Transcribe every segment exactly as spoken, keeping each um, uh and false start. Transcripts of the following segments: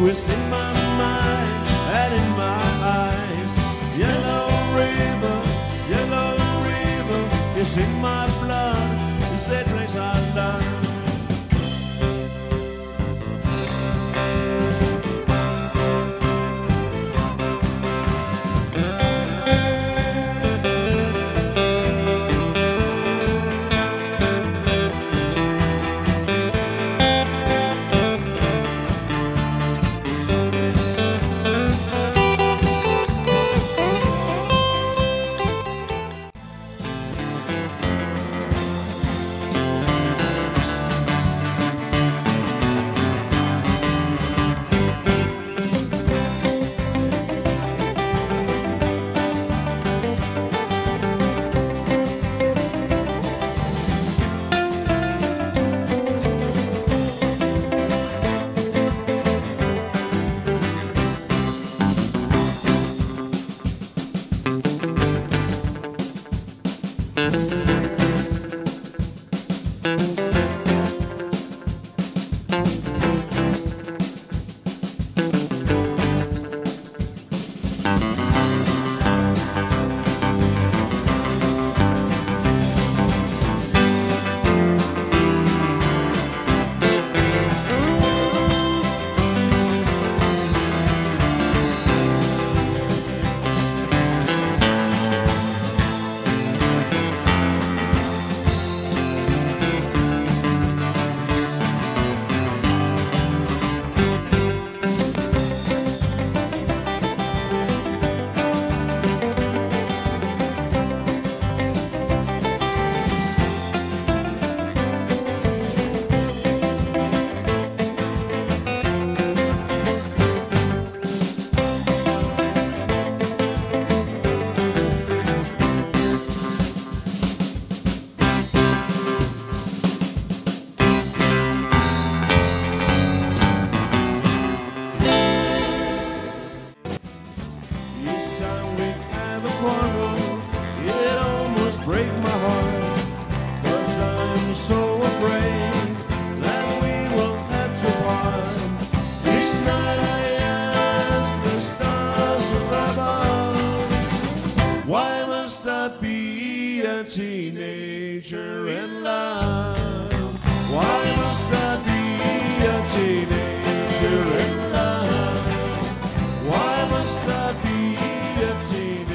it's in my mind and in my eyes. Yellow river, yellow river, it's in my blood. It's that place I love. Break my heart, 'cause I'm so afraid that we will have to part. This night I ask the stars above, why must I be a teenager in love? Why must I be a teenager in love? Why must I be a teenager?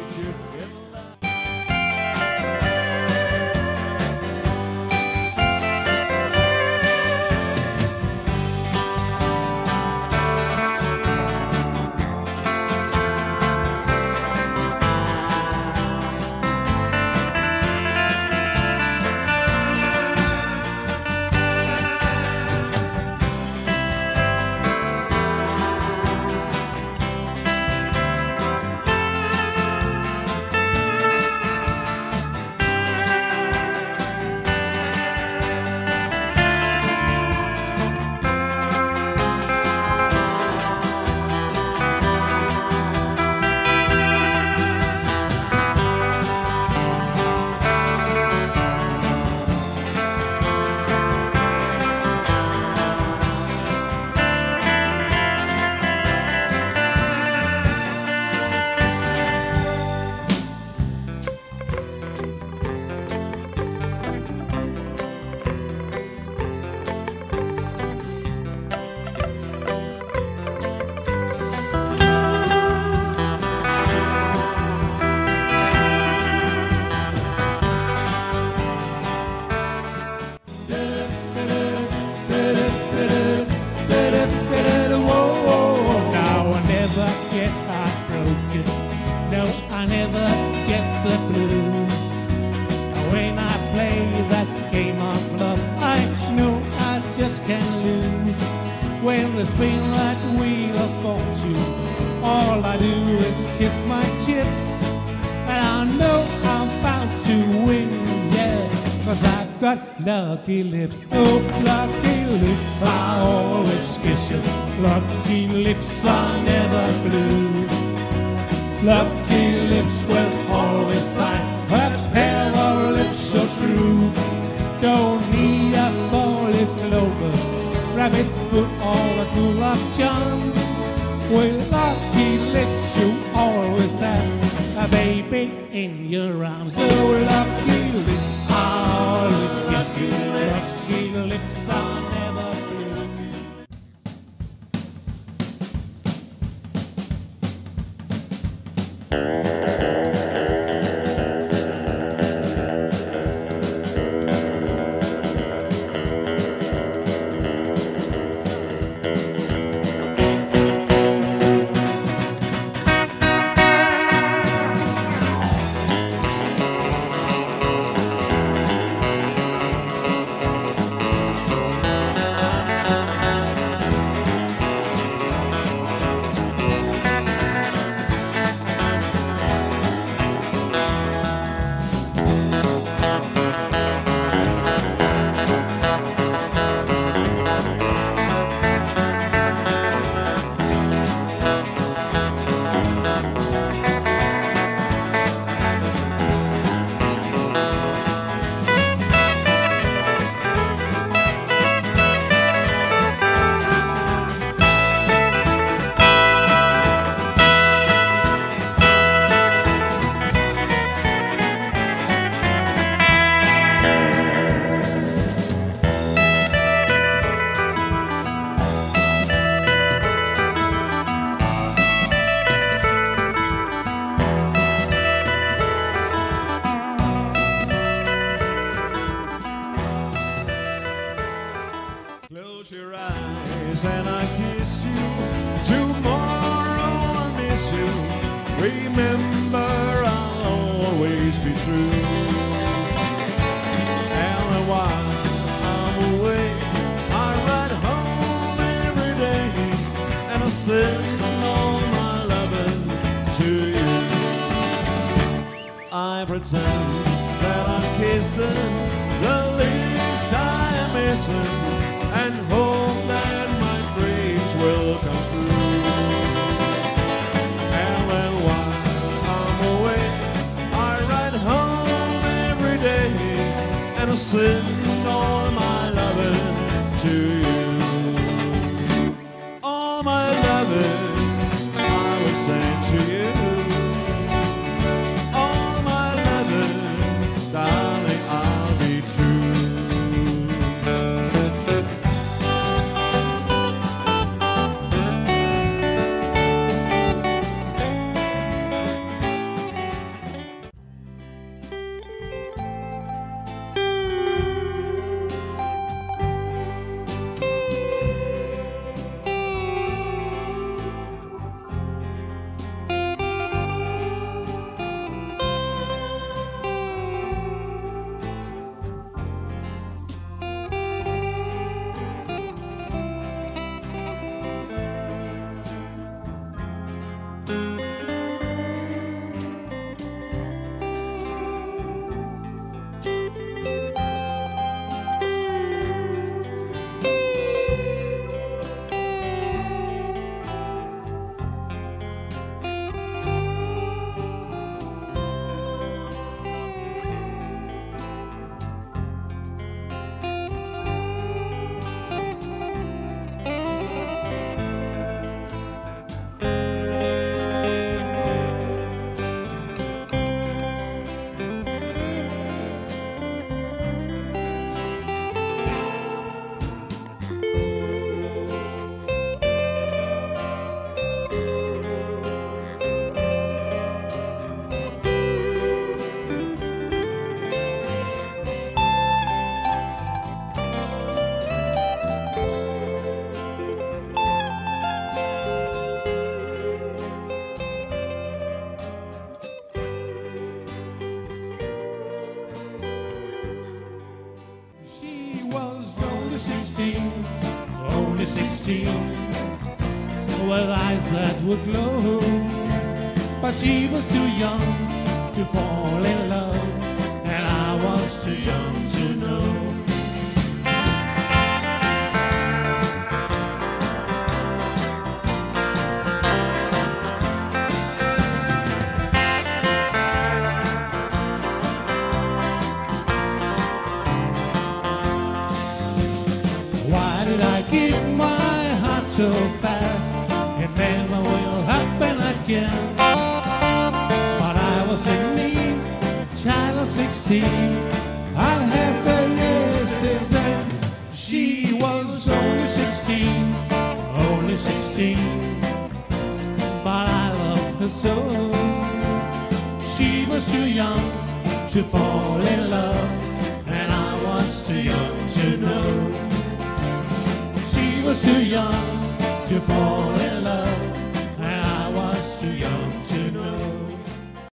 I never get the blues. When I play that game of love, I know I just can't lose. When they spin that wheel of fortune, all I do is kiss my chips, and I know I'm bound to win, yeah, 'cause I've got lucky lips. Oh, lucky lips, I always kiss it. Lucky lips are never blue. Lucky lips will always find a pair of lips so true. Don't need a four-leaf clover, rabbit foot or a full of charm. Well, lucky lips you always have a baby in your arms. Oh, lucky lips, I always kiss you. Lucky lips are never blue. Close your eyes and I kiss you. Tomorrow I'll miss you. Remember, I'll always be true. And while I'm away, I ride home every day, and I send all my loving to you. I pretend that I'm kissing the lips I am missing, and hope that my dreams will come true. And then while I'm away, I ride home every day, and I send all my loving to you. All my loving I will send to you. All my loving, darling, I'll be true. Only sixteen, with eyes that would glow, but she was too young to fall in love, and I was too young to know. Why did I give my heart so fast, it never will happen again. But I was a mean child of sixteen. I have the years exact. She was only sixteen, only sixteen. But I loved her so. She was too young to fall in love, and I was too young to know. She was too young to fall in love, and I was too young to know.